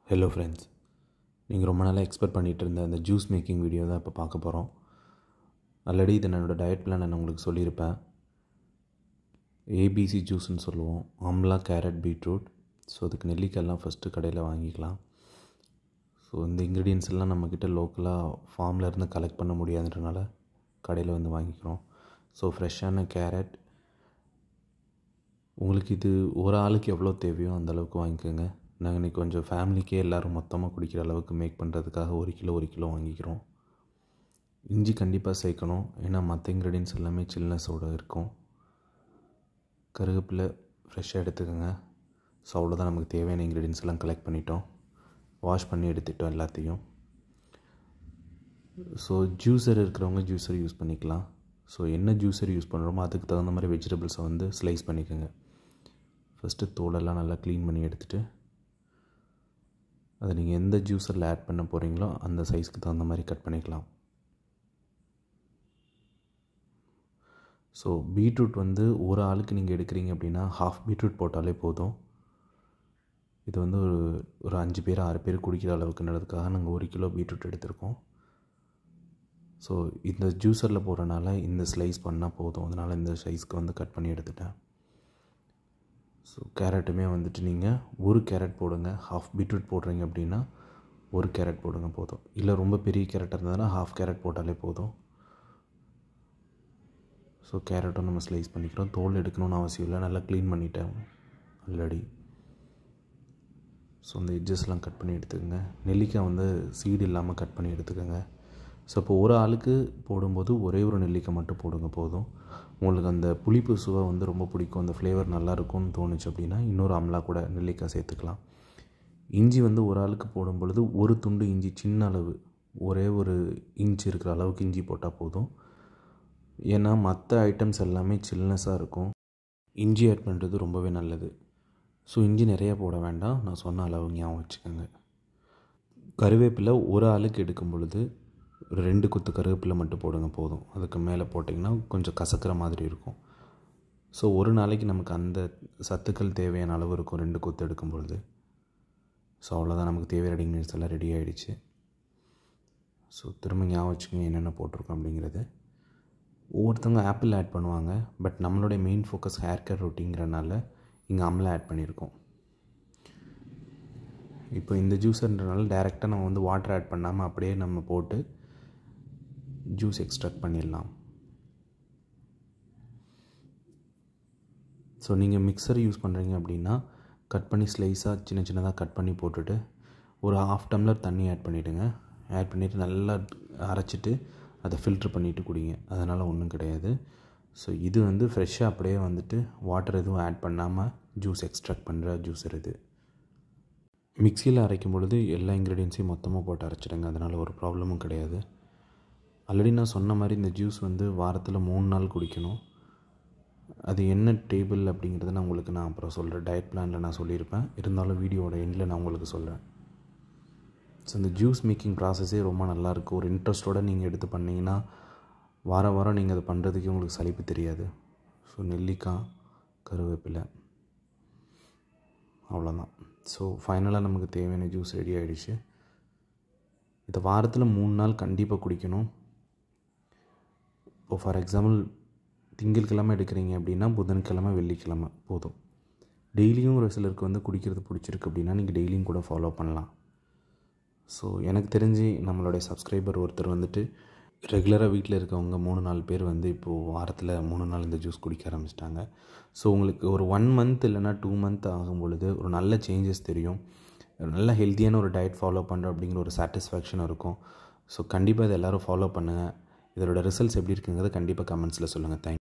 Hello friends, நீங்கள் ரொம்ப நாளாக எக்ஸ்பெக்ட் பண்ணிகிட்டு இருந்த அந்த ஜூஸ் மேக்கிங் வீடியோ தான் இப்போ பார்க்க போகிறோம். ஆல்ரெடி இது என்னோடய டயட் பிளான் நான் உங்களுக்கு சொல்லியிருப்பேன். ஏபிசி ஜூஸ்ன்னு சொல்லுவோம். Amla, carrot, beetroot. ஸோ அதுக்கு நெல்லிக்காயெல்லாம் ஃபஸ்ட்டு கடையில் வாங்கிக்கலாம். ஸோ இந்த இன்க்ரீடியன்ஸ் எல்லாம் நம்மக்கிட்ட லோக்கலாக ஃபார்மில் இருந்து கலெக்ட் பண்ண முடியாதுன்றனால கடையில் வந்து வாங்கிக்கிறோம். ஸோ ஃப்ரெஷ்ஷான கேரட், உங்களுக்கு இது ஒரு ஆளுக்கு எவ்வளோ தேவையோ அந்தளவுக்கு வாங்கிக்கோங்க. நாங்கள் இன்றைக்கி கொஞ்சம் ஃபேமிலிக்கே எல்லோரும் மொத்தமாக குடிக்கிற அளவுக்கு மேக் பண்ணுறதுக்காக 1 கிலோ வாங்கிக்கிறோம். இஞ்சி கண்டிப்பாக சேர்க்கணும், ஏன்னா மற்ற இன்க்ரீடியன்ஸ் எல்லாமே சில்னஸோடு இருக்கும். கருவேப்பிலை ஃப்ரெஷ்ஷாக எடுத்துக்கோங்க. ஸோ அவ்வளோதான், நமக்கு தேவையான இன்க்ரீடியன்ஸ் எல்லாம் கலெக்ட் பண்ணிட்டோம், வாஷ் பண்ணி எடுத்துட்டோம் எல்லாத்தையும். ஸோ ஜூஸர் இருக்கிறவங்க ஜூஸர் யூஸ் பண்ணிக்கலாம். ஸோ என்ன ஜூஸர் யூஸ் பண்ணுறோமோ அதுக்கு தகுந்த மாதிரி வெஜிடபிள்ஸை வந்து ஸ்லைஸ் பண்ணிக்கோங்க. ஃபஸ்ட்டு தோலெல்லாம் நல்லா க்ளீன் பண்ணி எடுத்துகிட்டு அதை நீங்கள் எந்த ஜூஸரில் ஆட் பண்ண போகிறீங்களோ அந்த சைஸ்க்கு தகுந்த மாதிரி கட் பண்ணிக்கலாம். ஸோ பீட்ரூட் வந்து ஒரு ஆளுக்கு நீங்கள் எடுக்கிறீங்க அப்படின்னா ஹாஃப் பீட்ரூட் போட்டாலே போதும். இது வந்து ஒரு 5 பேர் 6 பேர் குடிக்கிற அளவுக்குன்றதுக்காக நாங்கள் 1 கிலோ பீட்ரூட் எடுத்திருக்கோம். ஸோ இந்த ஜூஸரில் போடுறனால இந்த ஸ்லைஸ் பண்ணால் போதும், அதனால் இந்த சைஸ்க்கு வந்து கட் பண்ணி எடுத்துட்டேன். ஸோ கேரட்டுமே வந்துட்டு நீங்கள் 1 கேரட் போடுங்க. ஹாஃப் பீட்ரூட் போடுறீங்க அப்படின்னா 1 கேரட் போடுங்க போதும். இல்லை ரொம்ப பெரிய கேரட்டாக இருந்ததுன்னா ஹாஃப் கேரட் போட்டாலே போதும். ஸோ கேரட்டும் நம்ம ஸ்லைஸ் பண்ணிக்கிறோம். தோல் எடுக்கணும்னு அவசியம் இல்லை, நல்லா க்ளீன் பண்ணிட்டேன் ஆல்ரெடி. ஸோ இந்த எட்ஜஸ்லாம் கட் பண்ணி எடுத்துக்கோங்க. நெல்லிக்காய் வந்து சீடு இல்லாமல் கட் பண்ணி எடுத்துக்கோங்க. ஸோ இப்போ ஒரு ஆளுக்கு போடும்போது ஒரே ஒரு நெல்லிக்காய் மட்டும் போடுங்க போதும். உங்களுக்கு அந்த புளிப்பு சுவை வந்து ரொம்ப பிடிக்கும், அந்த ஃப்ளேவர் நல்லாயிருக்கும்னு தோணுச்சு அப்படின்னா இன்னொரு அம்லா கூட நெல்லிக்காய் சேர்த்துக்கலாம். இஞ்சி வந்து ஒரு ஆளுக்கு போடும் பொழுது ஒரு துண்டு இஞ்சி, சின்ன அளவு, ஒரே ஒரு இன்ச் இருக்கிற அளவுக்கு இஞ்சி போட்டால் போதும். ஏன்னா மற்ற ஐட்டம்ஸ் எல்லாமே சில்னஸாக இருக்கும், இஞ்சி ஆட் பண்ணுறது ரொம்பவே நல்லது. ஸோ இஞ்சி நிறையா போட வேண்டாம், நான் சொன்ன அளவு ஞாபகம் வச்சுக்கோங்க. கருவேப்பிலை ஒரு ஆளுக்கு எடுக்கும் பொழுது ஒரு 2 கொத்து கருவேப்பிலை மட்டும் போடுங்க போதும். அதுக்கு மேலே போட்டிங்கன்னா கொஞ்சம் கசக்கிற மாதிரி இருக்கும். ஸோ ஒரு நாளைக்கு நமக்கு அந்த சத்துக்கள் தேவையான அளவு இருக்கும் 2 கொத்து எடுக்கும் பொழுது. ஸோ அவ்வளோதான், நமக்கு தேவையான இன்க்ரீடியன்ஸ் எல்லாம் ரெடி ஆகிடுச்சு. ஸோ திரும்ப ஞாபகம் வச்சுக்கோங்க என்னென்ன போட்டிருக்கோம் அப்படிங்கிறது. ஒவ்வொருத்தவங்க ஆப்பிள் ஆட் பண்ணுவாங்க, பட் நம்மளுடைய மெயின் ஃபோக்கஸ் ஹேர் கேர் ரொட்டீங்கிறனால இங்கே அம்லா ஆட் பண்ணியிருக்கோம். இப்போ இந்த ஜூஸர்ன்றனால டைரெக்டாக நம்ம வந்து வாட்டர் ஆட் பண்ணாமல் அப்படியே நம்ம போட்டு ஜூஸ் எக்ஸ்ட்ராக்ட் பண்ணிடலாம். ஸோ நீங்கள் மிக்சர் யூஸ் பண்ணுறீங்க அப்படின்னா கட் பண்ணி ஸ்லைஸாக சின்ன சின்னதாக கட் பண்ணி போட்டுட்டு ஒரு 1/2 டம்ளர் தண்ணி ஆட் பண்ணிவிடுங்க. ஆட் பண்ணிவிட்டு நல்லா அரைச்சிட்டு அதை ஃபில்ட்ரு பண்ணிவிட்டு குடிங்க, அதனால் ஒன்றும் கிடையாது. ஸோ இது வந்து ஃப்ரெஷ்ஷாக அப்படியே வந்துட்டு வாட்டர் எதுவும் ஆட் பண்ணாமல் ஜூஸ் எக்ஸ்ட்ராக்ட் பண்ணுற ஜூஸர் இது. மிக்சியில் அரைக்கும் பொழுது எல்லா இன்க்ரீடியன்ஸையும் மொத்தமாக போட்டு அரைச்சிடுங்க, அதனால் ஒரு ப்ராப்ளமும் கிடையாது. ஆல்ரெடி நான் சொன்ன மாதிரி இந்த ஜூஸ் வந்து வாரத்தில் 3 நாள் குடிக்கணும். அது என்ன டேபிள் அப்படிங்கிறத நான் உங்களுக்கு அப்புறம் சொல்கிறேன், டயட் பிளானில் நான் சொல்லியிருப்பேன். இருந்தாலும் வீடியோட எண்டில் நான் உங்களுக்கு சொல்கிறேன். ஸோ இந்த ஜூஸ் மேக்கிங் ப்ராசஸே ரொம்ப நல்லாயிருக்கும். ஒரு இன்ட்ரெஸ்ட்டோடு நீங்கள் எடுத்து பண்ணிங்கன்னா வாரம் நீங்கள் அதை பண்ணுறதுக்கே உங்களுக்கு சலிப்பு தெரியாது. ஸோ நெல்லிக்காய், கருவேப்பிலை, அவ்வளோதான். ஸோ ஃபைனலாக நமக்கு தேவையான ஜூஸ் ரெடி ஆகிடுச்சு. இதை வாரத்தில் 3 நாள் கண்டிப்பாக குடிக்கணும். இப்போ ஃபார் எக்ஸாம்பிள் திங்கட்கிழமை எடுக்கிறீங்க அப்படின்னா புதன்கிழமை, வெள்ளிக்கிழமை போதும். டெய்லியும் ஒரு சிலருக்கு வந்து குடிக்கிறது பிடிச்சிருக்கு அப்படின்னா நீங்கள் டெய்லியும் கூட ஃபாலோ பண்ணலாம். ஸோ எனக்கு தெரிஞ்சு நம்மளுடைய சப்ஸ்கிரைபர் ஒருத்தர் வந்துட்டு ரெகுலராக வீட்டில் இருக்கவங்க 3-4 பேர் வந்து இப்போது வாரத்தில் 3 நாள் இந்த ஜூஸ் குடிக்க ஆரம்பிச்சிட்டாங்க. ஸோ உங்களுக்கு ஒரு 1 மந்த் இல்லைனா 2 மந்த் ஆகும் பொழுது ஒரு நல்ல சேஞ்சஸ் தெரியும். நல்ல ஹெல்த்தியான ஒரு டயட் ஃபாலோ பண்ணுறோம் அப்படிங்கிற ஒரு சாட்டிஸ்ஃபேக்ஷன் இருக்கும். ஸோ கண்டிப்பாக இதை எல்லோரும் ஃபாலோ பண்ணுங்கள். இதோட ரிசல்ட்ஸ் எப்படி இருக்குங்கிறத கண்டிப்பாக கமெண்ட்ஸில் சொல்லுங்கள். தேங்க்யூ.